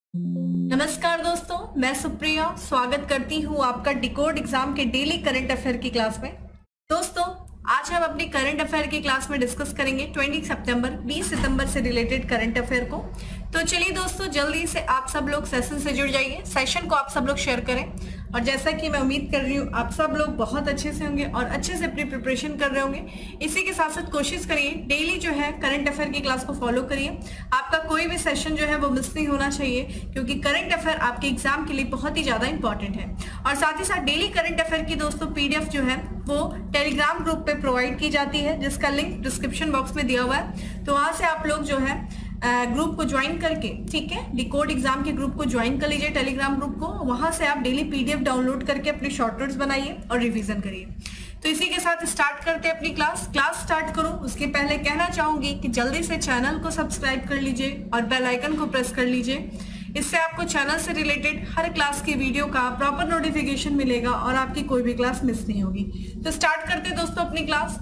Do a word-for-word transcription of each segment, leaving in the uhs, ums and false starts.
नमस्कार दोस्तों, मैं सुप्रिया स्वागत करती हूँ आपका डिकोड एग्जाम के डेली करंट अफेयर की क्लास में। दोस्तों, आज हम अपनी करंट अफेयर की क्लास में डिस्कस करेंगे बीस सितंबर बीस सितंबर से रिलेटेड करंट अफेयर को। तो चलिए दोस्तों, जल्दी से आप सब लोग सेशन से जुड़ जाइए, सेशन को आप सब लोग शेयर करें। और जैसा कि मैं उम्मीद कर रही हूँ आप सब लोग बहुत अच्छे से होंगे और अच्छे से अपनी प्रिपरेशन कर रहे होंगे। इसी के साथ साथ कोशिश करिए डेली जो है करंट अफेयर की क्लास को फॉलो करिए। आपका कोई भी सेशन जो है वो मिस नहीं होना चाहिए, क्योंकि करंट अफेयर आपके एग्जाम के लिए बहुत ही ज्यादा इंपॉर्टेंट है। और साथ ही साथ डेली करंट अफेयर की दोस्तों पीडीएफ जो है वो टेलीग्राम ग्रुप पे प्रोवाइड की जाती है, जिसका लिंक डिस्क्रिप्शन बॉक्स में दिया हुआ है। तो वहां से आप लोग जो है ग्रुप को ज्वाइन करके, ठीक है, डिकोड एग्जाम के ग्रुप को ज्वाइन कर लीजिए, टेलीग्राम ग्रुप को। वहां से आप डेली पीडीएफ डाउनलोड करके अपनी शॉर्ट नोट्स बनाइए और रिवीजन करिए। तो इसी के साथ स्टार्ट करते हैं अपनी क्लास। क्लास स्टार्ट करूं उसके पहले कहना चाहूंगी कि जल्दी से चैनल को सब्सक्राइब कर लीजिए और बेल आइकन को प्रेस कर लीजिए। इससे आपको चैनल से रिलेटेड हर क्लास की वीडियो का प्रॉपर नोटिफिकेशन मिलेगा और आपकी कोई भी क्लास मिस नहीं होगी। तो स्टार्ट करते हैं दोस्तों अपनी क्लास।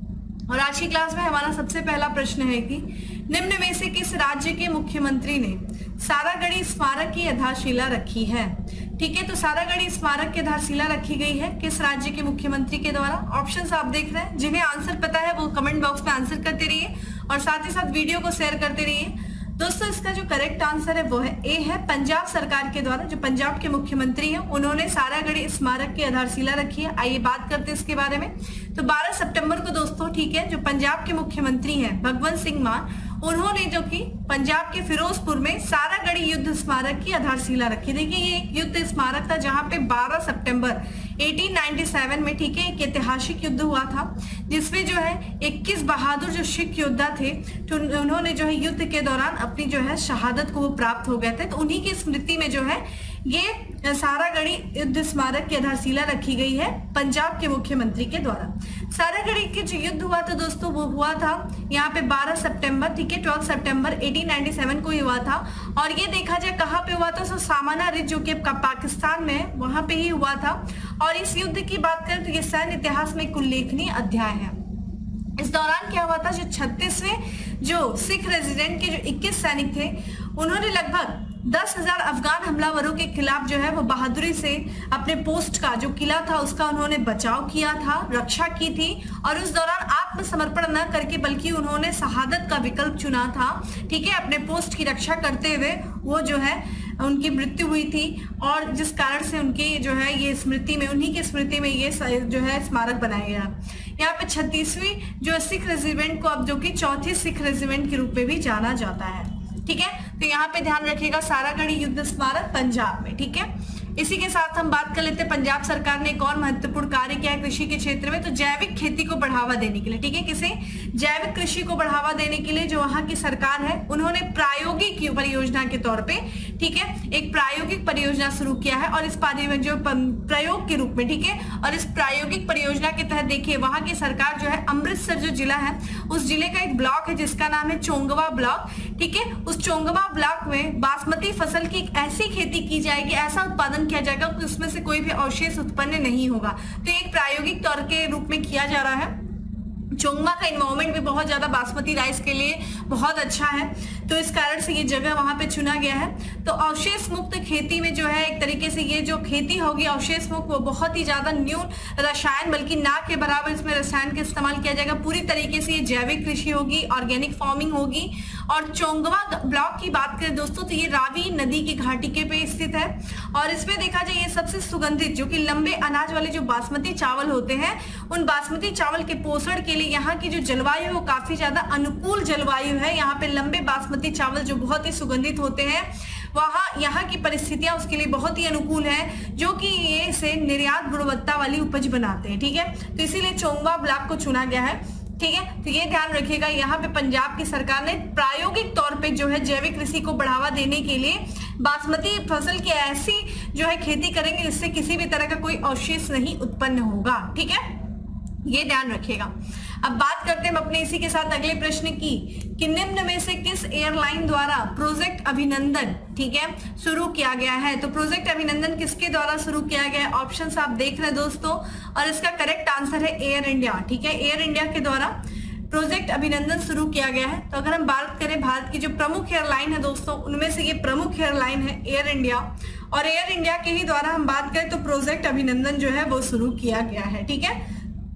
और आज की क्लास में हमारा सबसे पहला प्रश्न है कि निम्न में से किस राज्य के मुख्यमंत्री ने सारागढ़ी स्मारक की आधारशिला रखी है? ठीक है, तो सारागढ़ी स्मारक की आधारशिला रखी गई है किस राज्य के मुख्यमंत्री के द्वारा? ऑप्शंस आप देख रहे हैं, जिन्हें आंसर पता है वो कमेंट बॉक्स में आंसर करते रहिए और साथ ही साथ वीडियो को शेयर करते रहिए। दोस्तों, इसका जो करेक्ट आंसर है वो है ए है, पंजाब सरकार के द्वारा। जो पंजाब के मुख्यमंत्री हैं उन्होंने सारागढ़ी स्मारक की आधारशिला रखी है। आइए बात करते हैं इसके बारे में। तो बारह सितंबर को दोस्तों, ठीक है, जो पंजाब के मुख्यमंत्री हैं भगवंत सिंह मान, उन्होंने जो कि पंजाब के फिरोजपुर में सारागढ़ी युद्ध स्मारक की आधारशिला रखी। देखिए, ये एक युद्ध स्मारक था जहां पे बारह सितंबर अठारह सौ सत्तानवे में, ठीक है, एक ऐतिहासिक युद्ध हुआ था जिसमें जो है इक्कीस बहादुर जो सिख योद्धा थे, तो उन्होंने जो है युद्ध के दौरान अपनी जो है शहादत को वो प्राप्त हो गए थे। तो उन्हीं की स्मृति में जो है ये सारागढ़ी युद्ध स्मारक की आधारशिला रखी गई है पंजाब के मुख्यमंत्री के द्वारा। सारागढ़ी के जो युद्ध हुआ था दोस्तों वो हुआ था यहाँ पे बारह सितंबर, ठीक है, बारह सितंबर अठारह सौ सत्तानवे को ही हुआ था। और ये देखा जाए कहाँ पे हुआ था, तो सामाना रिज जो कि पाकिस्तान में है वहां पे ही हुआ था। और इस युद्ध की बात करें तो ये सैन्य इतिहास में एक उल्लेखनीय अध्याय है। इस दौरान क्या हुआ था, जो छत्तीसवें जो सिख रेजिडेंट के जो इक्कीस सैनिक थे, उन्होंने लगभग दस हजार अफगान हमलावरों के खिलाफ जो है वो बहादुरी से अपने पोस्ट का जो किला था उसका उन्होंने बचाव किया था, रक्षा की थी। और उस दौरान आत्मसमर्पण न करके बल्कि उन्होंने शहादत का विकल्प चुना था, ठीक है, अपने पोस्ट की रक्षा करते हुए वो जो है उनकी मृत्यु हुई थी। और जिस कारण से उनकी जो है ये स्मृति में, उन्हीं की स्मृति में ये जो है स्मारक बनाया गया। यहाँ पे छत्तीसवीं जो सिख रेजिमेंट को अब जो कि चौथी सिख रेजिमेंट के रूप में भी जाना जाता है, ठीक है। तो यहाँ पे ध्यान रखिएगा, सारागढ़ी युद्ध स्मारक पंजाब में, ठीक है। इसी के साथ हम बात कर लेते हैं पंजाब सरकार ने एक और महत्वपूर्ण कार्य किया है कृषि के क्षेत्र में, तो जैविक खेती को बढ़ावा देने के लिए, ठीक है, किसे जैविक कृषि को बढ़ावा देने के लिए जो वहां की सरकार है उन्होंने प्रायोगिक परियोजना के तौर पे, ठीक है, एक प्रायोगिक परियोजना शुरू किया है। और इस जो प्रयोग के रूप में, ठीक है, और इस प्रायोगिक परियोजना के तहत देखिए वहां की सरकार जो है अमृतसर जो जिला है उस जिले का एक ब्लॉक है जिसका नाम है चोंगवा ब्लॉक, ठीक है, उस चोंगवा ब्लॉक में बासमती फसल की एक ऐसी खेती की जाएगी, ऐसा उत्पादन किया जाएगा कि उसमें से कोई भी अवशेष उत्पन्न नहीं होगा। तो एक प्रायोगिक तौर के रूप में किया जा रहा है। चोंगमा का इन्वायरमेंट भी बहुत ज्यादा बासमती राइस के लिए बहुत अच्छा है, तो इस कारण से ये जगह वहां पे चुना गया है। तो अवशेष मुक्त खेती में जो है एक तरीके से ये जो खेती होगी अवशेष मुक्त, वो बहुत ही ज्यादा न्यून रसायन, बल्कि ना के बराबर इसमें रसायन का इस्तेमाल किया जाएगा। पूरी तरीके से ये जैविक कृषि होगी, ऑर्गेनिक फार्मिंग होगी। और चोंगवा ब्लॉक की बात करें दोस्तों तो ये रावी नदी की घाटी के पे स्थित है। और इसमें देखा जाए ये सबसे सुगंधित जो कि लंबे अनाज वाले जो बासमती चावल होते हैं, उन बासमती चावल के पोषण के लिए यहाँ की जो जलवायु है वो काफी ज्यादा अनुकूल जलवायु है। यहाँ पे लंबे बासमती चावल जो बहुत ही सुगंधित होते हैं, वहाँ यहाँ की परिस्थितियां उसके लिए बहुत ही अनुकूल है, जो कि ये से निर्यात गुणवत्ता वाली उपज बनाते हैं, ठीक है। तो इसीलिए चोंगवा ब्लॉक को चुना गया है, ठीक है। तो ये ध्यान रखिएगा, यहाँ पे पंजाब की सरकार ने प्रायोगिक तौर पे जो है जैविक कृषि को बढ़ावा देने के लिए बासमती फसल की ऐसी जो है खेती करेंगे जिससे किसी भी तरह का कोई अवशेष नहीं उत्पन्न होगा, ठीक है, ये ध्यान रखिएगा। अब बात करते हैं हम अपने इसी के साथ अगले प्रश्न की कि निम्न में से किस एयरलाइन द्वारा प्रोजेक्ट अभिनंदन, ठीक है, शुरू किया गया है? तो प्रोजेक्ट अभिनंदन किसके द्वारा शुरू किया गया है? ऑप्शंस आप देख रहे हैं दोस्तों, और इसका करेक्ट आंसर है एयर इंडिया, ठीक है, एयर इंडिया के द्वारा प्रोजेक्ट अभिनंदन शुरू किया गया है। तो अगर हम बात करें भारत की जो प्रमुख एयरलाइन है दोस्तों, उनमें से ये प्रमुख एयरलाइन है एयर इंडिया, और एयर इंडिया के ही द्वारा हम बात करें तो प्रोजेक्ट अभिनंदन जो है वो शुरू किया गया है। ठीक है,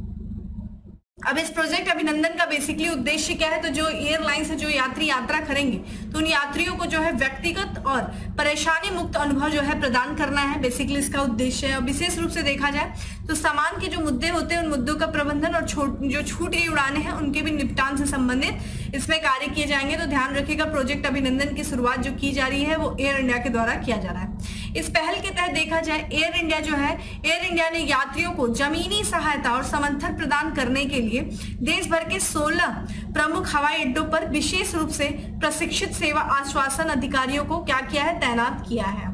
अब इस प्रोजेक्ट अभिनंदन का बेसिकली उद्देश्य क्या है, तो जो एयरलाइन से जो यात्री यात्रा करेंगे तो उन यात्रियों को जो है व्यक्तिगत और परेशानी मुक्त अनुभव जो है प्रदान करना है, बेसिकली इसका उद्देश्य है। और विशेष रूप से देखा जाए तो सामान के जो मुद्दे होते हैं उन मुद्दों का प्रबंधन और जो छूट गई उड़ानें हैं उनके भी निपटान से संबंधित इसमें कार्य किए जाएंगे। तो ध्यान रखिएगा, प्रोजेक्ट अभिनंदन की शुरुआत जो की जा रही है वो एयर इंडिया के द्वारा किया जा रहा है। इस पहल के तहत देखा जाए एयर इंडिया जो है, एयर इंडिया ने यात्रियों को जमीनी सहायता और समर्थन प्रदान करने के लिए देश भर के सोलह प्रमुख हवाई अड्डों पर विशेष रूप से प्रशिक्षित सेवा आश्वासन अधिकारियों को क्या किया है, तैनात किया है।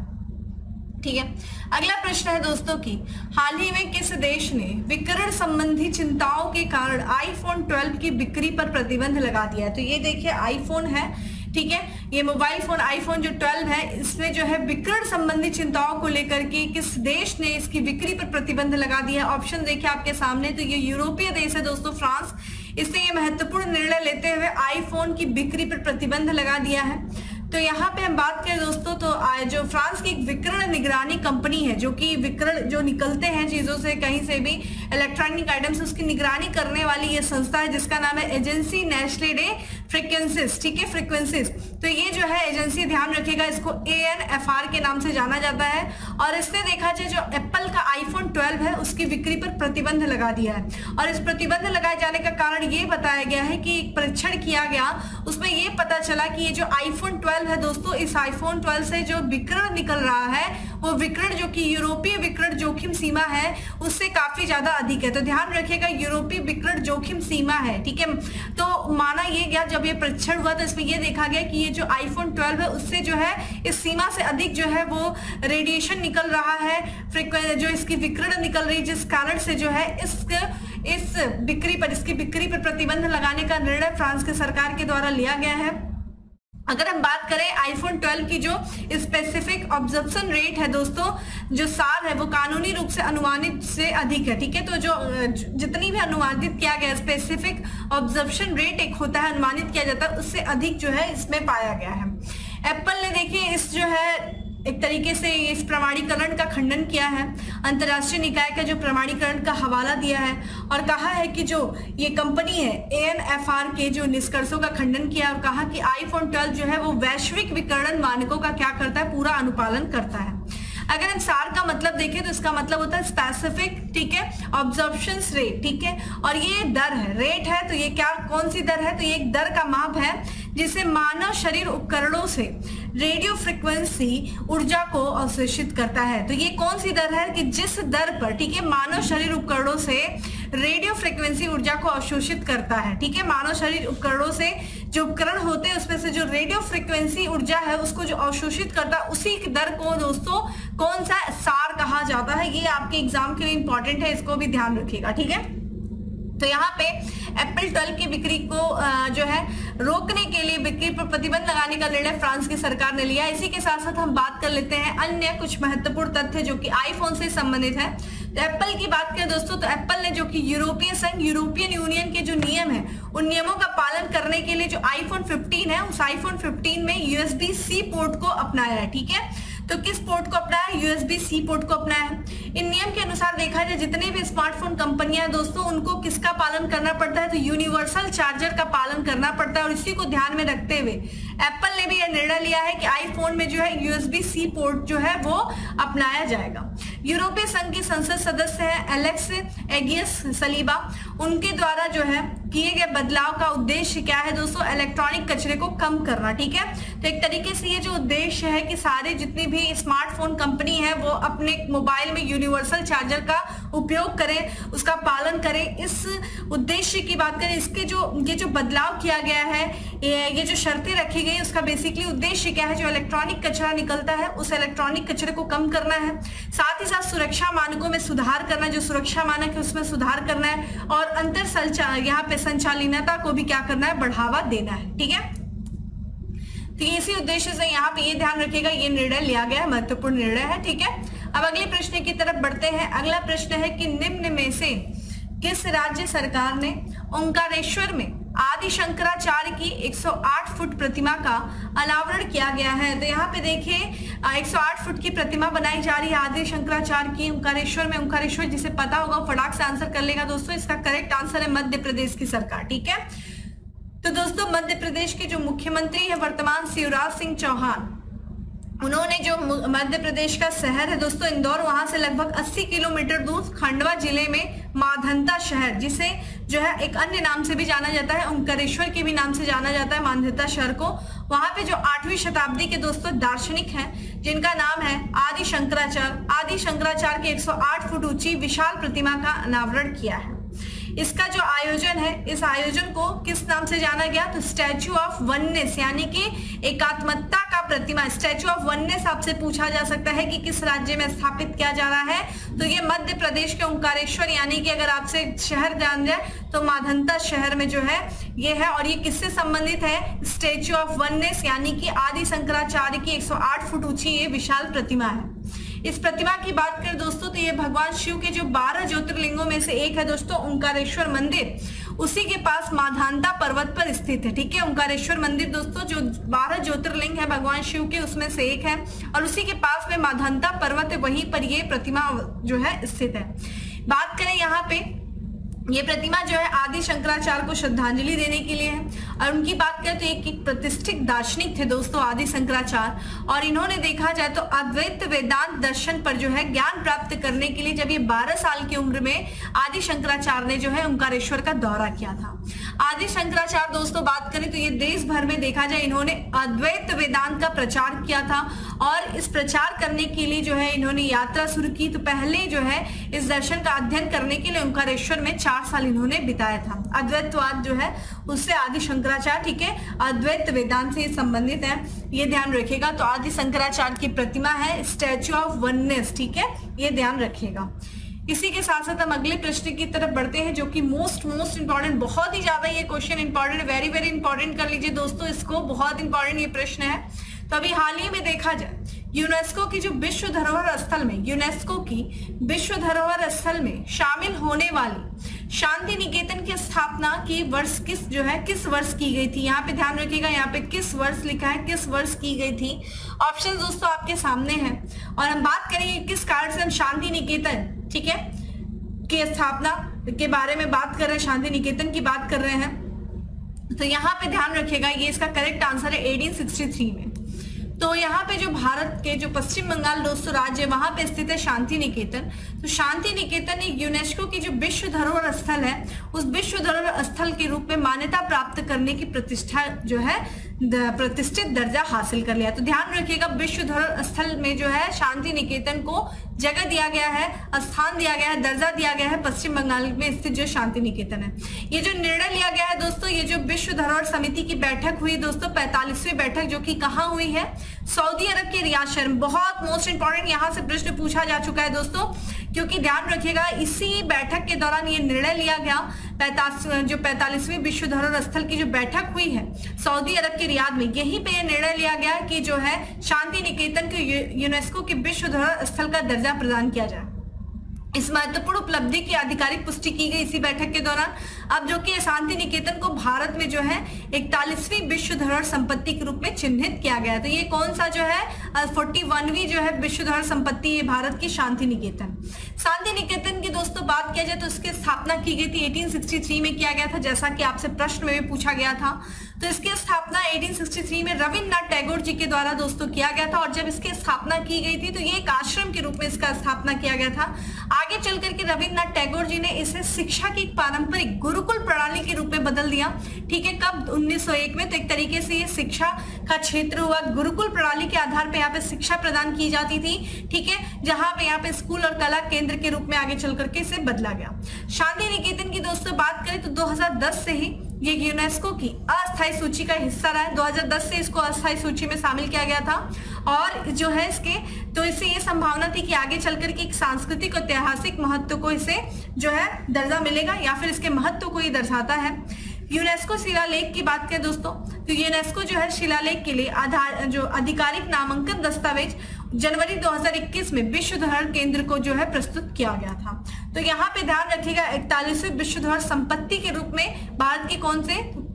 ठीक है, अगला प्रश्न है दोस्तों की हाल ही में किस देश ने विकिरण संबंधी चिंताओं के कारण आईफोन ट्वेल्व की बिक्री पर प्रतिबंध लगा दिया है। तो ये देखिए आईफोन है, ठीक है, ये मोबाइल फोन आईफोन जो ट्वेल्व है, इसमें जो है विकिरण संबंधी चिंताओं को लेकर के किस देश ने इसकी बिक्री पर प्रतिबंध लगा दिया। ऑप्शन देखिए आपके सामने, तो ये यूरोपीय देश है दोस्तों, फ्रांस। इसने ये महत्वपूर्ण निर्णय लेते हुए आईफोन की बिक्री पर प्रतिबंध लगा दिया है। तो यहाँ पे हम बात करें दोस्तों, तो जो फ्रांस की एक विकिरण निगरानी कंपनी है, जो कि विकिरण जो निकलते हैं चीजों से, कहीं से भी इलेक्ट्रॉनिक आइटम से, उसकी निगरानी करने वाली ये संस्था है जिसका नाम है एजेंसी नेशनल डे फ्रीक्वेंसीज। ठीक है, फ्रीक्वेंसीज। तो ये जो है एजेंसी, ध्यान रखिएगा, इसको ए एन एफ आर के नाम से जाना जाता है। और इसने देखा जाए जो एप्पल का आईफोन ट्वेल्व है उसकी बिक्री पर प्रतिबंध लगा दिया है। और इस प्रतिबंध लगाए जाने का कारण ये बताया गया है कि एक परीक्षण किया गया, उसमें ये पता चला कि ये जो आईफोन ट्वेल्व है दोस्तों, इस आईफोन ट्वेल्व से जो विकिरण निकल रहा है वो विकिरण जो कि यूरोपीय विकिरण जोखिम सीमा है उससे काफी ज्यादा अधिक है। तो ध्यान रखिएगा, यूरोपीय विकिरण जोखिम सीमा है। ठीक है, तो माना ये गया, जब ये परीक्षण हुआ तो इसमें ये देखा गया कि ये जो आईफोन ट्वेल्व है उससे जो है इस सीमा से अधिक जो है वो रेडिएशन निकल रहा है, फ्रीक्वेंसी जो इसकी विकिरण निकल रही है, जिस कारण से जो है इस इस बिक्री पर इसकी बिक्री पर प्रतिबंध लगाने का निर्णय फ्रांस की सरकार के द्वारा लिया गया है। अगर हम बात करें आईफोन ट्वेल्व की जो स्पेसिफिक ऑब्जर्प्शन रेट है दोस्तों, जो सार है वो कानूनी रूप से अनुमानित से अधिक है। ठीक है, तो जो जितनी भी अनुमानित किया गया स्पेसिफिक ऑब्जर्प्शन रेट एक होता है, अनुमानित किया जाता है, उससे अधिक जो है इसमें पाया गया है। एप्पल ने देखिए इस जो है एक तरीके से इस प्रमाणीकरण का खंडन किया है, अंतर्राष्ट्रीय निकाय का जो प्रमाणीकरण का हवाला दिया है और कहा है कि जो ये कंपनी है ए एन एफ आर के जो निष्कर्षों का खंडन किया और कहा कि आईफोन ट्वेल्व जो है वो वैश्विक विकिरण मानकों का क्या करता है, पूरा अनुपालन करता है। अगर हम सार का मतलब देखें तो इसका मतलब होता है स्पेसिफिक, ठीक है, ऑब्जर्प्शन रेट। ठीक है, और ये दर है, रेट है, तो ये क्या कौन सी दर है, तो ये एक दर का माप है जिसे मानव शरीर उपकरणों से रेडियो फ्रिक्वेंसी ऊर्जा को अवशोषित करता है। तो ये कौन सी दर है कि जिस दर पर, ठीक है, मानव शरीर उपकरणों से रेडियो फ्रिक्वेंसी ऊर्जा को अवशोषित करता है। ठीक है, मानव शरीर उपकरणों से जो उपकरण होते हैं उसमें से जो रेडियो फ्रिक्वेंसी ऊर्जा है उसको जो अवशोषित करता है, उसी दर को दोस्तों कौन सा सार कहा जाता है। ये आपके एग्जाम के लिए इंपॉर्टेंट है, इसको भी ध्यान रखिएगा। ठीक है, तो यहाँ पे एप्पल ट्वेल्व की बिक्री को जो है रोकने के लिए बिक्री पर प्रतिबंध लगाने का निर्णय फ्रांस की सरकार ने लिया। इसी के साथ साथ हम बात कर लेते हैं अन्य कुछ महत्वपूर्ण तथ्य जो कि आईफोन से संबंधित है। तो एप्पल की बात करें दोस्तों, तो एप्पल ने जो कि यूरोपीय संघ यूरोपियन यूनियन के जो नियम है उन नियमों का पालन करने के लिए जो आईफोन फिफ्टीन है उस आईफोन फिफ्टीन में यूएसबी सी पोर्ट को अपनाया है। ठीक है, तो किस पोर्ट को अपनाया है, यूएसबी सी पोर्ट को अपनाया है। इन नियम के अनुसार देखा जाए जितने भी स्मार्टफोन कंपनियां हैं दोस्तों उनको किसका पालन करना पड़ता है, तो यूनिवर्सल चार्जर का पालन करना पड़ता है। और इसी को ध्यान में रखते हुए एप्पल ने भी यह निर्णय लिया है कि आईफोन में जो है यूएसबी सी पोर्ट जो है वो अपनाया जाएगा। यूरोपीय संघ की संसद सदस्य है एलेक्स एगियस सलीबा, उनके द्वारा जो है किए गए बदलाव का उद्देश्य क्या है दोस्तों, इलेक्ट्रॉनिक कचरे को कम करना। ठीक है, तो एक तरीके से ये जो उद्देश्य है कि सारे जितनी भी स्मार्टफोन कंपनी है वो अपने मोबाइल में यूनिवर्सल चार्जर का उपयोग करें, उसका पालन करें। इस उद्देश्य की बात करें, इसके जो ये जो बदलाव किया गया है, ये जो शर्तें रखी गई, उसका बेसिकली उद्देश्य क्या है, जो इलेक्ट्रॉनिक कचरा निकलता है उस इलेक्ट्रॉनिक कचरे को कम करना है, साथ ही साथ सुरक्षा मानकों में सुधार करना, जो सुरक्षा मानक है उसमें सुधार करना है, और अंतर संचार यहाँ पे संचालिनता को भी क्या करना है, बढ़ावा देना है। ठीक है, तो इसी उद्देश्य से यहाँ पे ये ध्यान रखिएगा, ये निर्णय लिया गया है, महत्वपूर्ण निर्णय है। ठीक है, अब अगले प्रश्न की तरफ बढ़ते हैं। अगला प्रश्न है कि निम्न में से किस राज्य सरकार ने ओंकारेश्वर में आदि शंकराचार्य की एक सौ आठ फुट प्रतिमा का अनावरण किया गया है। तो यहाँ पे देखिए एक सौ आठ फुट की प्रतिमा बनाई जा रही है आदि शंकराचार्य की ओंकारेश्वर में। ओंकारेश्वर जिसे पता होगा फटाक से आंसर कर लेगा दोस्तों। इसका करेक्ट आंसर है मध्य प्रदेश की सरकार। ठीक है, तो दोस्तों मध्य प्रदेश के जो मुख्यमंत्री है वर्तमान शिवराज सिंह चौहान, उन्होंने जो मध्य प्रदेश का शहर है दोस्तों इंदौर, वहां से लगभग अस्सी किलोमीटर दूर खंडवा जिले में माधंता शहर, जिसे जो है एक अन्य नाम से भी जाना जाता है, ओंकारेश्वर के भी नाम से जाना जाता है माधंता शहर को। वहां पे जो आठवीं शताब्दी के दोस्तों दार्शनिक हैं जिनका नाम है आदि शंकराचार्य, आदि शंकराचार्य की एक सौ आठ फुट ऊंची विशाल प्रतिमा का अनावरण किया है। इसका जो आयोजन है, इस आयोजन को किस नाम से जाना गया? तो स्टैचू ऑफ वननेस, यानी कि एकात्मता का प्रतिमा। स्टैचू ऑफ वननेस आपसे पूछा जा सकता है कि किस राज्य में स्थापित किया जा रहा है, तो ये मध्य प्रदेश के ओंकारेश्वर, यानी कि अगर आपसे शहर जान जाए तो माधंता शहर में जो है ये है। और ये किससे संबंधित है? स्टैचू ऑफ वननेस, यानी कि आदि शंकराचार्य की एक सौ आठ फुट ऊंची ये विशाल प्रतिमा है। इस प्रतिमा की बात करें दोस्तों तो ये भगवान शिव के जो बारह ज्योतिर्लिंगों में से एक है दोस्तों ओंकारेश्वर मंदिर, उसी के पास माधांता पर्वत पर स्थित है। ठीक है, ओंकारेश्वर मंदिर दोस्तों जो बारह ज्योतिर्लिंग है भगवान शिव के उसमें से एक है और उसी के पास में माधांता पर्वत है, वहीं पर ये प्रतिमा जो है स्थित है। बात करें यहाँ पे ये प्रतिमा जो है आदि शंकराचार्य को श्रद्धांजलि देने के लिए है। और उनकी बात करें तो एक, एक प्रतिष्ठित दार्शनिक थे दोस्तों आदि शंकराचार्य, और इन्होंने देखा जाए तो अद्वैत वेदांत दर्शन पर जो है ज्ञान प्राप्त करने के लिए जब ये बारह साल की उम्र में आदि शंकराचार्य ने जो है ओंकारेश्वर का दौरा किया था। आदि शंकराचार्य दोस्तों बात करें तो ये देश भर में देखा जाए इन्होंने अद्वैत वेदांत का प्रचार किया था और इस प्रचार करने के लिए जो है इन्होंने यात्रा शुरू की। तो पहले जो है इस दर्शन का अध्ययन करने के लिए ओंकारेश्वर में चार साल इन्होंने बिताया था। अद्वैतवाद जो है उससे आदि शंकराचार्य, ठीक है, अद्वैत वेदांत से संबंधित है, ये ध्यान रखिएगा। तो आदि शंकराचार्य की प्रतिमा है स्टैचू ऑफ वननेस, ठीक है, ये ध्यान रखिएगा। इसी के साथ साथ हम अगले प्रश्न की तरफ बढ़ते हैं जो कि मोस्ट मोस्ट इंपॉर्टेंट, बहुत ही ज्यादा ये question important, very very important कर लीजिए दोस्तों इसको, बहुत इंपॉर्टेंट ये प्रश्न है। तो अभी हाल ही में देखा जाए यूनेस्को की जो विश्व धरोहर स्थल में यूनेस्को की विश्व धरोहर स्थल में शामिल होने वाली शांति निकेतन की स्थापना की वर्ष किस जो है किस वर्ष की गई थी? यहाँ पे ध्यान रखिएगा, यहाँ पे किस वर्ष लिखा है, किस वर्ष की गई थी। ऑप्शन दोस्तों आपके सामने है और हम बात करेंगे किस कारण से हम शांति निकेतन, ठीक है, की स्थापना के बारे में बात कर रहे हैं, शांति निकेतन की बात कर रहे हैं। तो यहाँ पे ध्यान रखिएगा ये इसका करेक्ट आंसर है अठारह सौ तिरसठ में। तो यहाँ पे जो भारत के जो पश्चिम बंगाल दोस्तों राज्य है वहां पे स्थित है शांति निकेतन। तो शांति निकेतन एक यूनेस्को की जो विश्व धरोहर स्थल है उस विश्व धरोहर स्थल के रूप में मान्यता प्राप्त करने की प्रतिष्ठा जो है प्रतिष्ठित दर्जा हासिल कर लिया। तो ध्यान रखिएगा विश्व धरोहर स्थल में जो है शांति निकेतन को जगह दिया गया है, स्थान दिया गया है, दर्जा दिया गया है पश्चिम बंगाल में स्थित जो शांति निकेतन है। ये जो निर्णय लिया गया है दोस्तों, ये जो विश्व धरोहर समिति की बैठक हुई दोस्तों पैंतालीसवीं बैठक जो कि कहाँ हुई है? सऊदी अरब के रियाद शहर में। बहुत मोस्ट इंपॉर्टेंट यहाँ से प्रश्न पूछा जा चुका है दोस्तों, क्योंकि ध्यान रखिएगा इसी बैठक के दौरान ये निर्णय लिया गया पैंतालीस जो पैंतालीसवीं विश्व धरोहर स्थल की जो बैठक हुई है सऊदी अरब के रियाद में, यहीं पे ये निर्णय लिया गया कि जो है शांति निकेतन को यूनेस्को के विश्व धरोहर स्थल का दर्जा प्रदान किया जाए। इस महत्वपूर्ण उपलब्धि की आधिकारिक पुष्टि की गई इसी बैठक के दौरान। अब जो कि शांति निकेतन को भारत में जो है इकतालीसवीं विश्व धरोहर संपत्ति के रूप में चिन्हित किया गया है। तो ये कौन सा जो है इकतालीसवीं जो है विश्व धरोहर संपत्ति है भारत की शांति निकेतन। शांति निकेतन की दोस्तों बात किया जाए तो इसकी स्थापना की गई थी अठारह सौ तिरसठ में किया गया था, जैसा कि आपसे प्रश्न में भी पूछा गया था। तो इसकी स्थापना अठारह सौ तिरसठ में रविन्द्रनाथ टैगोर जी के द्वारा दोस्तों किया गया था और जब इसकी स्थापना की गई थी तो ये एक आश्रम के रूप में इसका स्थापना किया गया था। आगे चल करके रविन्द्रनाथ टैगोर जी ने इसे शिक्षा की पारंपरिक गुरुकुल प्रणाली के रूप में बदल दिया, ठीक है, कब? उन्नीस सौ एक में। तो एक तरीके से ये शिक्षा का क्षेत्र हुआ, गुरुकुल प्रणाली के आधार पे यहाँ पे शिक्षा प्रदान की जाती थी, ठीक है, जहां पे यहाँ पे स्कूल और कला केंद्र के रूप में आगे चल करके इसे बदला गया। शांति निकेतन की दोस्तों बात करें तो दो हज़ार दस से ही ये यूनेस्को की अस्थायी सूची का हिस्सा रहा है। दो हज़ार दस से इसको अस्थायी सूची में शामिल किया गया था और जो है इसके तो इससे ये संभावना थी कि आगे चलकर के एक सांस्कृतिक और ऐतिहासिक महत्व को इसे जो है दर्जा मिलेगा या फिर इसके महत्व को ये दर्शाता है। यूनेस्को शिलालेख की बात करें दोस्तों तो यूनेस्को जो है शिलालेख के लिए आधार जो आधिकारिक नामांकन दस्तावेज जनवरी दो हज़ार इक्कीस में विश्व धरोहर केंद्र को जो है प्रस्तुत किया गया था। तो यहाँ पे ध्यान रखिएगा इकतालीसवीं विश्व धरोहर संपत्ति के रूप में भारत के कौन से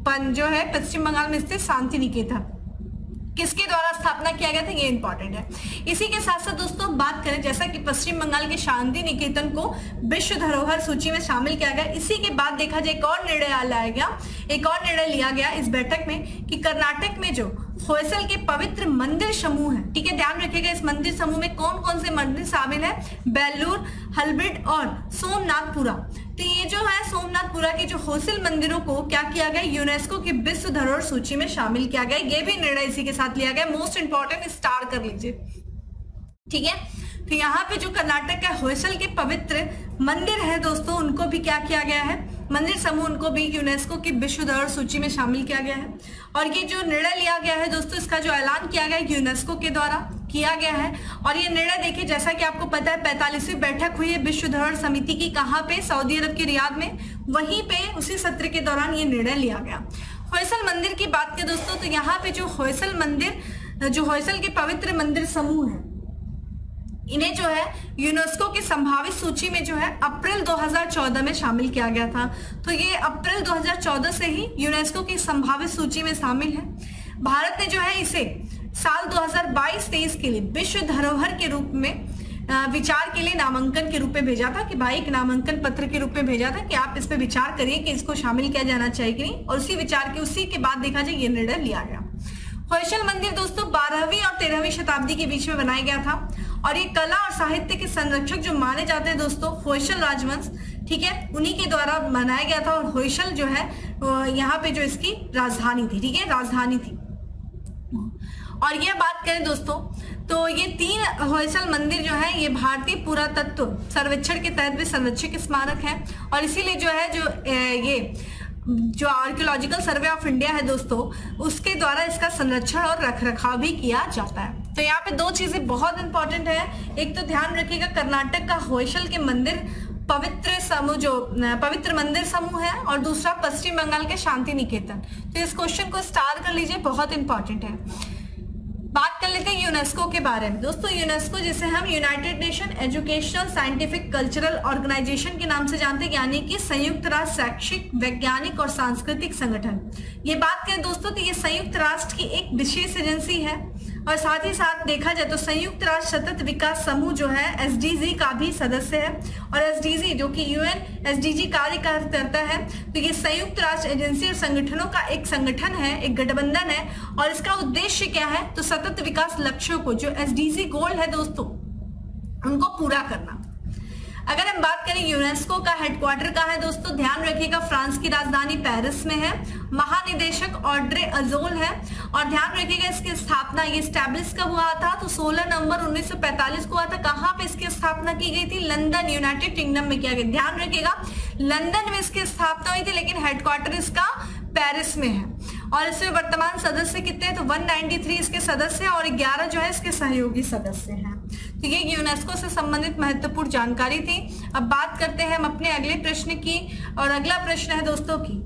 जो है पश्चिम बंगाल में स्थित शांति निकेतन किसके द्वारा स्थापना किया गया था, ये इंपॉर्टेंट है। इसी के साथ साथ दोस्तों बात करें, जैसा कि पश्चिम बंगाल के शांति निकेतन को विश्व धरोहर सूची में शामिल किया गया, इसी के बाद देखा जाए एक और निर्णय लाया गया एक और निर्णय लिया गया इस बैठक में कि कर्नाटक में जो होयसल के पवित्र मंदिर समूह है, ठीक है, ध्यान रखिएगा इस मंदिर समूह में कौन कौन से मंदिर शामिल है, बेल्लूर, हलबिड और सोमनाथपुरा। तो ये जो है सोमनाथपुरा के जो होयसल मंदिरों को क्या किया गया, यूनेस्को की विश्व धरोहर सूची में शामिल किया गया। ये भी निर्णय इसी के साथ लिया गया, मोस्ट इंपॉर्टेंट स्टार कर लीजिए, ठीक है। तो यहाँ पे जो कर्नाटक का होयसल के पवित्र मंदिर है दोस्तों, उनको भी क्या किया गया है, मंदिर समूह, उनको भी यूनेस्को की विश्व धरोहर सूची में शामिल किया गया है। और ये जो निर्णय लिया गया है दोस्तों, इसका जो ऐलान किया गया यूनेस्को के द्वारा किया गया है। और ये निर्णय देखिए, जैसा कि आपको पता है पैंतालीसवीं बैठक हुई है विश्व धरोहर समिति की, कहाँ पे, सऊदी अरब के रियाद में, वहीं पे उसी सत्र के दौरान ये निर्णय लिया गया। होयसल मंदिर की बात करें दोस्तों, तो यहाँ पे जो होयसल मंदिर, जो होयसल के पवित्र मंदिर समूह है, इन्हें जो है यूनेस्को की संभावित सूची में जो है अप्रैल दो हज़ार चौदह में शामिल किया गया था। तो ये अप्रैल दो हज़ार चौदह से ही यूनेस्को की संभावित सूची में शामिल है। भारत ने जो है इसे साल दो हज़ार बाईस तेईस के लिए विश्व धरोहर के रूप में विचार के लिए नामांकन के रूप में भेजा था, कि भाई एक नामांकन पत्र के रूप में भेजा था कि आप इस पे विचार करिए कि इसको शामिल किया जाना चाहिए कि नहीं। और उसी विचार के उसी के बाद देखा जाए ये निर्णय लिया गया। होयसल मंदिर दोस्तों बारहवीं और तेरहवीं शताब्दी के बीच में बनाया गया था और ये कला और साहित्य के संरक्षक जो माने जाते हैं दोस्तों होयसल राजवंश, ठीक है, उन्हीं के द्वारा बनाया गया था। और होयसल जो है यहाँ पे जो इसकी राजधानी थी, ठीक है, राजधानी थी। और ये बात करें दोस्तों, तो ये तीन होयसल मंदिर जो है ये भारतीय पुरातत्व सर्वेक्षण के तहत भी संरक्षित स्मारक है। और इसीलिए जो है जो ये जो आर्कियोलॉजिकल सर्वे ऑफ इंडिया है दोस्तों, उसके द्वारा इसका संरक्षण और रखरखाव भी किया जाता है। तो यहाँ पे दो चीजें बहुत इंपॉर्टेंट है, एक तो ध्यान रखिएगा कर्नाटक का होयसल के मंदिर पवित्र समूह, जो पवित्र मंदिर समूह है, और दूसरा पश्चिम बंगाल के शांति निकेतन। तो इस क्वेश्चन को स्टार कर लीजिए, बहुत इंपॉर्टेंट है। बात कर लेते हैं यूनेस्को के बारे में दोस्तों। यूनेस्को जिसे हम United Nation Educational Scientific Cultural Organization के नाम से जानते हैं, यानी कि संयुक्त राष्ट्र शैक्षिक वैज्ञानिक और सांस्कृतिक संगठन। ये बात करें दोस्तों तो ये संयुक्त राष्ट्र की एक विशेष एजेंसी है। और साथ ही साथ देखा जाए तो संयुक्त राष्ट्र सतत विकास समूह जो है एसडीजी का भी सदस्य है। और एसडीजी जो कि यूएन एसडीजी कार्य करता है, तो ये संयुक्त राष्ट्र एजेंसी और संगठनों का एक संगठन है, एक गठबंधन है। और इसका उद्देश्य क्या है, तो सतत विकास लक्ष्यों को, जो एसडीजी गोल है दोस्तों, उनको पूरा करना। अगर हम बात करें यूनेस्को का हेडक्वार्टर कहाँ है दोस्तों, ध्यान रखिएगा फ्रांस की राजधानी पेरिस में है। महानिदेशक ऑड्रे अजोल है। और ध्यान रखिएगा इसकी स्थापना, ये स्टैब्लिश कब हुआ था, तो सोलह नवंबर उन्नीस सौ पैंतालीस को हुआ था। कहाँ पे इसकी स्थापना की गई थी, लंदन, यूनाइटेड किंगडम में किया गया। ध्यान रखिएगा लंदन में इसकी स्थापना हुई थी, लेकिन हेडक्वार्टर इसका पेरिस में है। और इसमें वर्तमान सदस्य कितने हैं, तो एक सौ तिरानवे इसके सदस्य और ग्यारह जो है इसके सहयोगी सदस्य हैं। तो ये यूनेस्को से संबंधित महत्वपूर्ण जानकारी थी। अब बात करते हैं हम अपने अगले प्रश्न की, और अगला प्रश्न है दोस्तों की,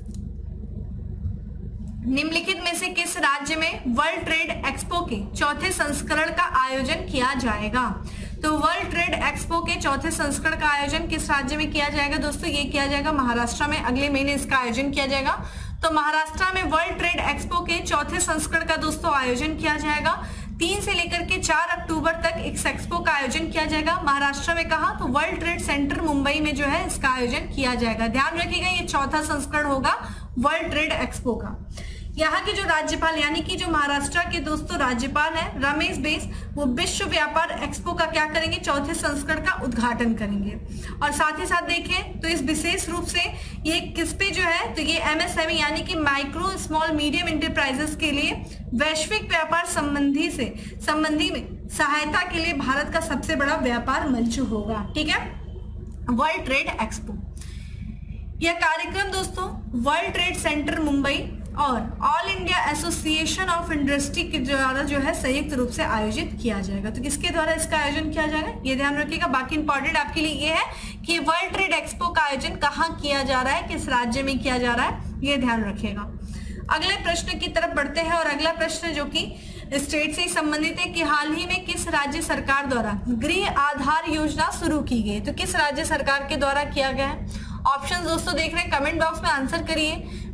निम्नलिखित में से किस राज्य में वर्ल्ड ट्रेड एक्सपो के चौथे संस्करण का आयोजन किया जाएगा। तो वर्ल्ड ट्रेड एक्सपो के चौथे संस्करण का आयोजन किस राज्य में किया जाएगा दोस्तों, ये किया जाएगा महाराष्ट्र में। अगले महीने इसका आयोजन किया जाएगा। तो महाराष्ट्र में वर्ल्ड ट्रेड एक्सपो के चौथे संस्करण का दोस्तों आयोजन किया जाएगा। तीन से लेकर के चार अक्टूबर तक इस एक्सपो का आयोजन किया जाएगा। महाराष्ट्र में कहा, तो वर्ल्ड ट्रेड सेंटर मुंबई में जो है इसका आयोजन किया जाएगा। ध्यान रखिएगा ये चौथा संस्करण होगा वर्ल्ड ट्रेड एक्सपो का। यहाँ के जो राज्यपाल, यानी कि जो महाराष्ट्र के दोस्तों राज्यपाल है रमेश बैस, वो विश्व व्यापार एक्सपो का क्या करेंगे, चौथे संस्करण का उद्घाटन करेंगे। और साथ ही साथ देखें तो इस विशेष रूप से ये किस पे जो है, तो ये एमएसएमई यानी कि माइक्रो स्मॉल मीडियम इंटरप्राइजेस के लिए वैश्विक व्यापार संबंधी से संबंधी में सहायता के लिए भारत का सबसे बड़ा व्यापार मंच होगा। ठीक है, वर्ल्ड ट्रेड एक्सपो। यह कार्यक्रम दोस्तों वर्ल्ड ट्रेड सेंटर मुंबई और All India Association of Industry के द्वारा जो है संयुक्त रूप से आयोजित किया जाएगा। तो किसके द्वारा इसका आयोजन किया जाएगा, ये ध्यान रखिएगा। बाकी इंपॉर्टेंट आपके लिए ये है कि वर्ल्ड ट्रेड एक्सपो का आयोजन कहाँ किया जा रहा है, किस राज्य में किया जा रहा है, ये ध्यान रखिएगा। अगले प्रश्न की तरफ बढ़ते हैं, और अगला प्रश्न जो कि स्टेट से संबंधित है कि हाल ही में किस राज्य सरकार द्वारा गृह आधार योजना शुरू की गई। तो किस राज्य सरकार के द्वारा किया गया है। ऑप्शन दोस्तों देख रहे हैं, कमेंट बॉक्स में आंसर करिए।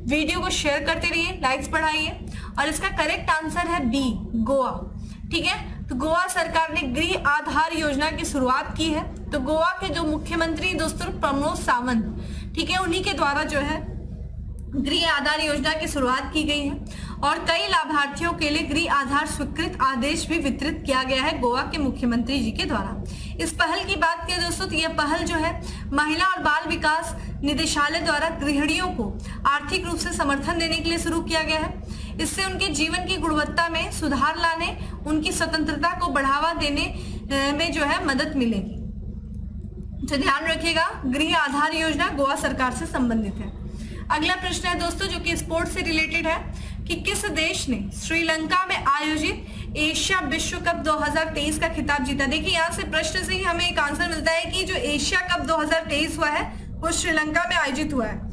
वीडियो को शेयर करते रहिए, लाइक्स बढ़ाइए। और इसका करेक्ट आंसर है बी, गोवा। ठीक है, तो गोवा सरकार ने गृह आधार योजना की शुरुआत की है। तो गोवा के जो मुख्यमंत्री दोस्तों प्रमोद सावंत, ठीक है, उन्हीं के द्वारा जो है गृह आधार योजना की शुरुआत की गई है और कई लाभार्थियों के लिए गृह आधार स्वीकृत आदेश भी वितरित किया गया है गोवा के मुख्यमंत्री जी के द्वारा। इस पहल की बात करें दोस्तों तो यह पहल जो है महिला और बाल विकास निदेशालय द्वारा गृहिणियों को आर्थिक रूप से समर्थन देने के लिए शुरू किया गया है। इससे उनके जीवन की गुणवत्ता में सुधार लाने, उनकी स्वतंत्रता को बढ़ावा देने में जो है मदद मिलेगी। तो ध्यान रखिएगा, गृह आधार योजना गोवा सरकार से संबंधित है। अगला प्रश्न है दोस्तों जो कि स्पोर्ट्स से रिलेटेड है कि किस देश ने श्रीलंका में आयोजित एशिया विश्व कप दो हज़ार तेईस का खिताब जीता। देखिए यहाँ से प्रश्न से ही हमें एक आंसर मिलता है कि जो एशिया कप दो हज़ार तेईस हुआ है वो श्रीलंका में आयोजित हुआ है।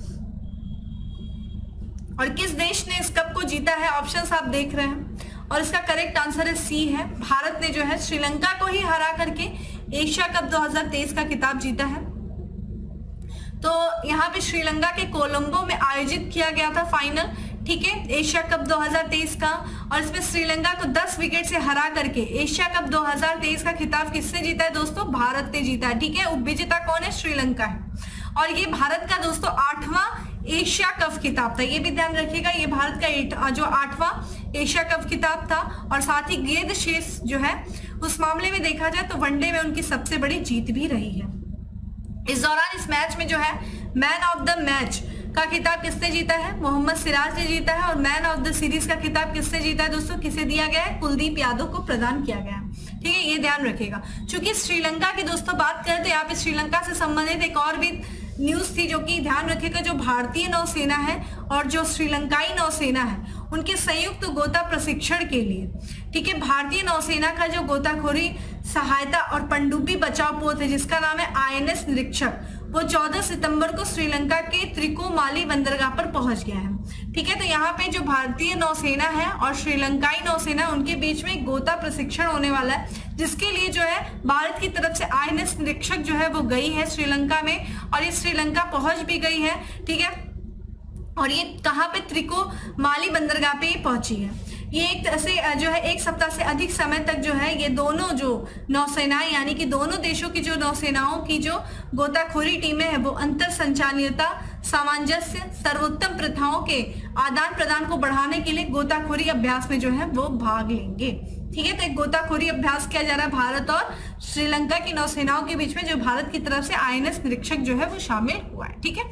और किस देश ने इस कप को जीता है, ऑप्शंस आप देख रहे हैं और इसका करेक्ट आंसर है सी है, भारत ने जो है श्रीलंका को ही हरा करके एशिया कप दो हज़ार तेईस का खिताब जीता है। तो यहाँ पे श्रीलंका के कोलंबो में आयोजित किया गया था फाइनल, ठीक है, एशिया कप दो हज़ार तेईस का। और इसमें श्रीलंका को दस विकेट से हरा करके एशिया कप दो हज़ार तेईस का खिताब किसने जीता है दोस्तों, भारत ने जीता है। ठीक है, उपविजेता कौन है, श्रीलंका है। और ये भारत का दोस्तों आठवां एशिया कप खिताब था, ये भी ध्यान रखिएगा, ये भारत का जो आठवां एशिया कप खिताब था। और साथ ही गेंद शेष जो है उस मामले में देखा जाए तो वनडे में उनकी सबसे बड़ी जीत भी रही है। इस दौरान इस मैच में जो है मैन ऑफ द मैच का खिताब किसने जीता है, मोहम्मद सिराज ने जीता है। और मैन ऑफ द सीरीज का खिताब किसने जीता है दोस्तों, किसे दिया गया है, कुलदीप यादव को प्रदान किया गया है। ठीक है, ये ध्यान रखिएगा। चूंकि श्रीलंका की दोस्तों बात करें तो यहाँ पे श्रीलंका से संबंधित एक और भी न्यूज थी जो कि ध्यान रखिएगा, जो भारतीय नौसेना है और जो श्रीलंकाई नौसेना है उनके संयुक्त गोता प्रशिक्षण के लिए, ठीक है, भारतीय नौसेना का जो गोताखोरी सहायता और पनडुब्बी बचाव पोत है जिसका नाम है आई एन एस निरीक्षक, वो चौदह सितंबर को श्रीलंका के त्रिकोमाली बंदरगाह पर पहुंच गया है। ठीक है, तो यहाँ पे जो भारतीय नौसेना है और श्रीलंकाई नौसेना उनके बीच में गोता प्रशिक्षण होने वाला है, जिसके लिए जो है भारत की तरफ से आई एन एस निरीक्षक जो है वो गई है श्रीलंका में और ये श्रीलंका पहुंच भी गई है। ठीक है, और ये कहाँ पे, त्रिकोमाली बंदरगाह पे पहुंची है। ये एक ऐसे जो है एक सप्ताह से अधिक समय तक जो है ये दोनों जो नौसेनाएं यानी कि दोनों देशों की जो नौसेनाओं की जो गोताखोरी टीमें हैं वो अंतर संचालनीयता, सामंजस्य, सर्वोत्तम प्रथाओं के आदान प्रदान को बढ़ाने के लिए गोताखोरी अभ्यास में जो है वो भाग लेंगे। ठीक है, तो एक गोताखोरी अभ्यास किया जा रहा है भारत और श्रीलंका की नौसेनाओं के बीच में, जो भारत की तरफ से आई एन एस निरीक्षक जो है वो शामिल हुआ है। ठीक है,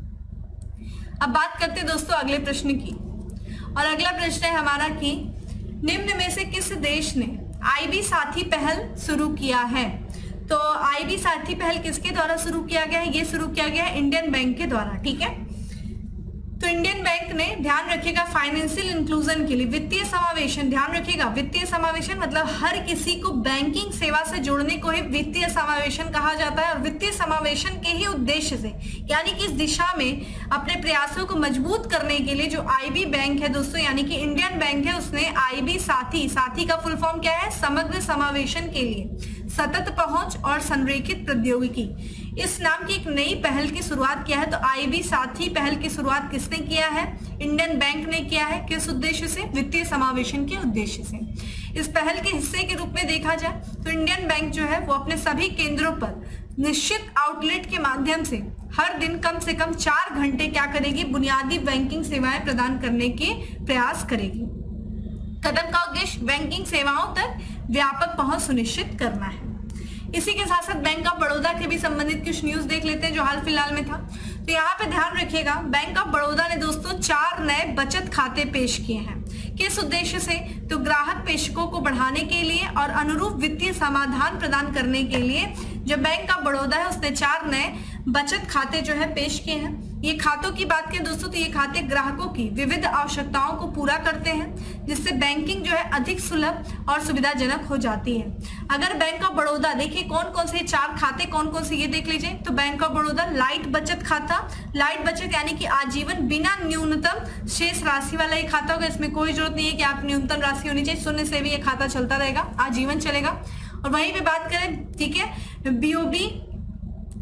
अब बात करते हैं दोस्तों अगले प्रश्न की। और अगला प्रश्न है हमारा कि निम्न में से किस देश ने आई बी साथी पहल शुरू किया है। तो आई बी साथी पहल किसके द्वारा शुरू किया गया है, ये शुरू किया गया है इंडियन बैंक के द्वारा। ठीक है, तो इंडियन बैंक ने, ध्यान रखिएगा, फाइनेंशियल इंक्लूजन के लिए वित्तीय समावेशन, ध्यान रखिएगा वित्तीय समावेशन मतलब हर किसी को बैंकिंग सेवा से जोड़ने को ही वित्तीय समावेशन कहा जाता है। और वित्तीय समावेशन के ही उद्देश्य से यानी कि इस दिशा में अपने प्रयासों को मजबूत करने के लिए जो आईबी बैंक है दोस्तों यानी कि इंडियन बैंक है, उसने आईबी साथी, साथी का फुल फॉर्म क्या है, समग्र समावेशन के लिए सतत पहुंच और संरेखित प्रौद्योगिकी, इस नाम की एक नई पहल की शुरुआत किया है। तो आईबी साथी पहल की शुरुआत किसने किया है, इंडियन बैंक ने किया है। किस उद्देश्य से, वित्तीय समावेशन के उद्देश्य से। इस पहल के हिस्से के रूप में देखा जाए तो इंडियन बैंक जो है वो अपने सभी केंद्रों पर निश्चित आउटलेट के माध्यम से हर दिन कम से कम चार घंटे क्या करेगी, बुनियादी बैंकिंग सेवाएं प्रदान करने के प्रयास करेगी। कदम का उद्देश्य बैंकिंग सेवाओं तक व्यापक पहुंच सुनिश्चित करना है। इसी के साथ साथ बैंक ऑफ बड़ौदा के भी संबंधित कुछ न्यूज देख लेते हैं जो हाल फिलहाल में था। तो यहाँ पे ध्यान रखिएगा, बैंक ऑफ बड़ौदा ने दोस्तों चार नए बचत खाते पेश किए हैं। किस उद्देश्य से, तो ग्राहक पेशकों को बढ़ाने के लिए और अनुरूप वित्तीय समाधान प्रदान करने के लिए जो बैंक ऑफ बड़ौदा है उसने चार नए बचत खाते जो है पेश किए हैं। ये खातों की बात करें दोस्तों तो ये खाते ग्राहकों की विविध आवश्यकताओं को पूरा करते हैं, जिससे बैंकिंग जो है अधिक सुलभ और सुविधाजनक हो जाती है। अगर बैंक ऑफ बड़ौदा, देखिए कौन कौन से चार खाते कौन कौन से ये देख लीजिए। तो बैंक ऑफ बड़ौदा लाइट बचत खाता, लाइट बचत यानी कि आजीवन बिना न्यूनतम शेष राशि वाला ये खाता होगा। इसमें कोई जरूरत नहीं है कि आप न्यूनतम राशि होनी चाहिए, शून्य से भी ये खाता चलता रहेगा, आजीवन चलेगा। और वहीं पे बात करें, ठीक है, बीओबी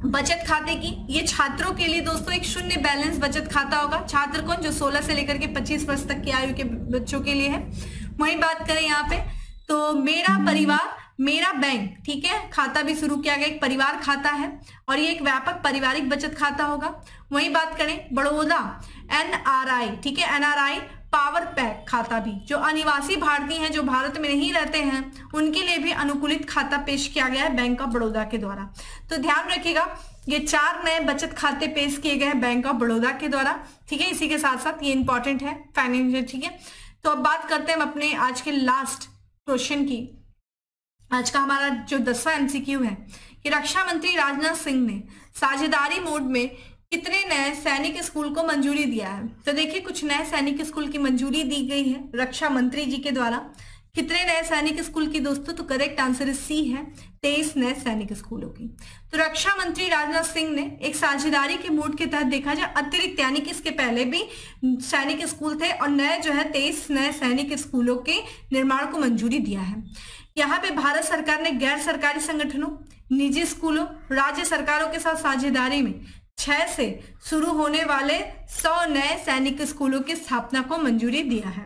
बचत खाते की, ये छात्रों के लिए दोस्तों एक शून्य बैलेंस बचत खाता होगा। छात्र कौन? जो सोलह से लेकर के पच्चीस वर्ष तक की आयु के बच्चों के लिए है। वही बात करें यहाँ पे तो मेरा परिवार मेरा बैंक, ठीक है, खाता भी शुरू किया गया, एक परिवार खाता है और ये एक व्यापक पारिवारिक बचत खाता होगा। वही बात करें बड़ौदा एनआरआई, ठीक है, एनआरआई पावर पैक खाता भी, जो अनिवासी भारतीय हैं जो भारत में नहीं रहते हैं उनके लिए भी अनुकूलित खाता पेश किया गया है बैंक ऑफ बड़ौदा के द्वारा। तो ध्यान रखिएगा ये चार नए बचत खाते पेश किए गए हैं बैंक ऑफ बड़ौदा के द्वारा, ठीक है। इसी के साथ साथ ये इंपॉर्टेंट है फाइनेंशियल, ठीक है। तो अब बात करते हैं हम अपने आज के लास्ट क्वेश्चन की। आज का हमारा जो दसवां एमसीक्यू है कि रक्षा मंत्री राजनाथ सिंह ने साझेदारी मोड में कितने नए सैनिक स्कूल को मंजूरी दिया है। तो देखिए कुछ नए सैनिक स्कूल की मंजूरी दी गई है रक्षा मंत्री जी के द्वारा। कितने नए सैनिक स्कूल की दोस्तों? तो करेक्ट आंसर सी है, तेईस नए सैनिक स्कूलों की। तो रक्षा मंत्री राजनाथ सिंह ने एक साझेदारी के मोड के तहत देखा जाए अतिरिक्त, यानी कि इसके पहले भी सैनिक स्कूल थे और नए जो है तेईस नए सैनिक स्कूलों के निर्माण को मंजूरी दिया है। यहाँ पे भारत सरकार ने गैर सरकारी संगठनों, निजी स्कूलों, राज्य सरकारों के साथ साझेदारी में छह से शुरू होने वाले सौ नए सैनिक स्कूलों की स्थापना को मंजूरी दिया है।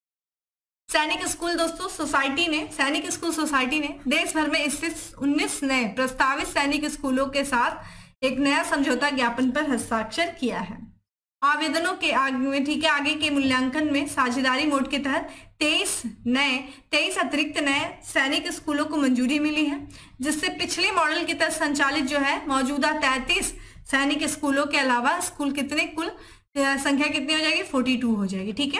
सैनिक स्कूल दोस्तों सोसाइटी ने सैनिक स्कूल सोसाइटी ने देश भर में स्थित उन्नीस नए प्रस्तावित सैनिक स्कूलों के साथ एक नया समझौता ज्ञापन पर हस्ताक्षर किया है। आवेदनों के आगे, ठीक है, आगे के मूल्यांकन में साझेदारी मोड के तहत तेईस नए तेईस अतिरिक्त नए सैनिक स्कूलों को मंजूरी मिली है, जिससे पिछले मॉडल के तहत संचालित जो है मौजूदा तैंतीस सैनिक स्कूलों के अलावा स्कूल कितने कुल संख्या कितनी हो जाएगी? बयालीस हो जाएगी, ठीक है।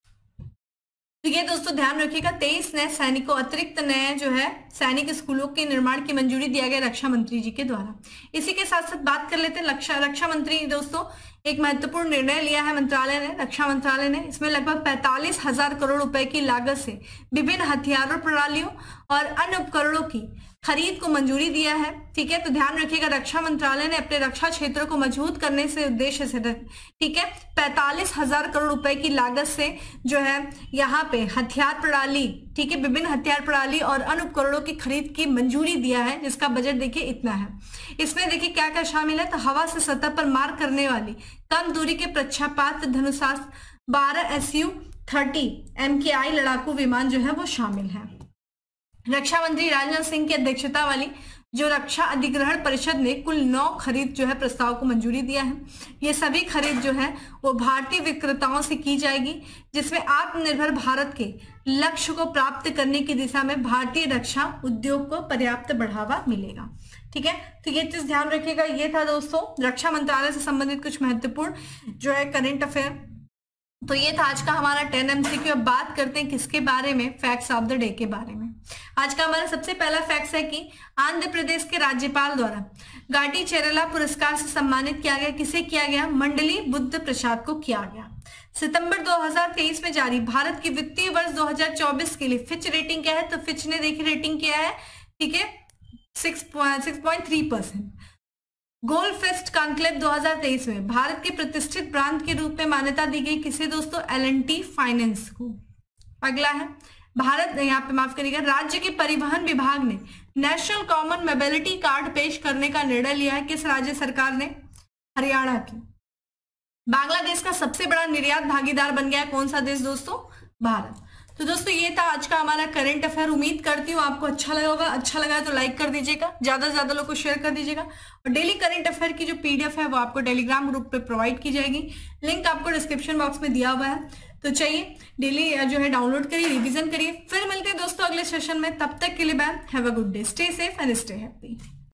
तो ये दोस्तों ध्यान रखिएगा तेईस नए सैनिकों अतिरिक्त नए जो है सैनिक स्कूलों के निर्माण की मंजूरी दिया गया रक्षा मंत्री जी के द्वारा। इसी के साथ साथ बात कर लेते हैं रक्षा रक्षा मंत्री दोस्तों एक महत्वपूर्ण निर्णय लिया है मंत्रालय ने, रक्षा मंत्रालय ने। इसमें लगभग पैंतालीस हजार करोड़ रुपए की लागत से विभिन्न हथियारों प्रणालियों और अन्य उपकरणों की खरीद को मंजूरी दिया है, ठीक है। तो ध्यान रखिएगा रक्षा मंत्रालय ने अपने रक्षा क्षेत्र को मजबूत करने से उद्देश्य से, ठीक है, पैंतालीस हजार करोड़ रुपए की लागत से जो है यहाँ पे हथियार प्रणाली, ठीक है, विभिन्न हथियार प्रणाली और अन्य उपकरणों की खरीद की मंजूरी दिया है, जिसका बजट देखिए इतना है। इसमें देखिए क्या क्या शामिल है, तो हवा से सतह पर मार करने वाली कम दूरी के प्रक्षेपास्त्र धनुषास्त्र, बारह एस यू थर्टी एम के आई लड़ाकू विमान जो है वो शामिल है। रक्षा मंत्री राजनाथ सिंह की अध्यक्षता वाली जो रक्षा अधिग्रहण परिषद ने कुल नौ खरीद जो है प्रस्ताव को मंजूरी दिया है। ये सभी खरीद जो है वो भारतीय विक्रेताओं से की जाएगी, जिसमें आत्मनिर्भर भारत के लक्ष्य को प्राप्त करने की दिशा में भारतीय रक्षा उद्योग को पर्याप्त बढ़ावा मिलेगा, ठीक है। तो ये चीज ध्यान रखिएगा। ये था दोस्तों रक्षा मंत्रालय से संबंधित कुछ महत्वपूर्ण जो है करंट अफेयर। तो ये था आज का हमारा टेन एमसीक्यू। अब बात करते हैं किसके बारे में, फैक्ट्स ऑफ द डे के बारे में। आज का हमारा सबसे पहला फैक्ट है कि आंध्र प्रदेश के राज्यपाल द्वारा गाटी चेरला पुरस्कार से सम्मानित किया गया। किसे किया गया? मंडली बुद्ध प्रसाद को किया गया। सितंबर दो हज़ार तेईस में जारी भारत की वित्तीय वर्ष दो हज़ार चौबीस के लिए फिच रेटिंग क्या है? तो फिच ने देखिए रेटिंग किया है, ठीक है, six point three percent. Gold fest conclave दो हज़ार तेईस में भारत के प्रतिष्ठित ब्रांड के रूप में मान्यता दी गई। किसे दोस्तों? एल एंड टी फाइनेंस को। अगला है भारत, यहाँ पे माफ करिएगा, राज्य के परिवहन विभाग ने नेशनल कॉमन मोबिलिटी कार्ड पेश करने का निर्णय लिया है। किस राज्य सरकार ने? हरियाणा की। बांग्लादेश का सबसे बड़ा निर्यात भागीदार बन गया कौन सा देश दोस्तों? भारत। तो दोस्तों ये था आज का हमारा करंट अफेयर। उम्मीद करती हूँ आपको अच्छा लगा होगा। अच्छा लगा तो लाइक कर दीजिएगा, ज्यादा से ज्यादा लोग को शेयर कर दीजिएगा। और डेली करंट अफेयर की जो पीडीएफ है वो आपको टेलीग्राम ग्रुप पे प्रोवाइड की जाएगी, लिंक आपको डिस्क्रिप्शन बॉक्स में दिया हुआ है। तो चाहिए डेली जो है डाउनलोड करिए, रिविजन करिए। फिर मिलते हैं दोस्तों अगले सेशन में, तब तक के लिए bye, have a good day, stay safe and stay happy.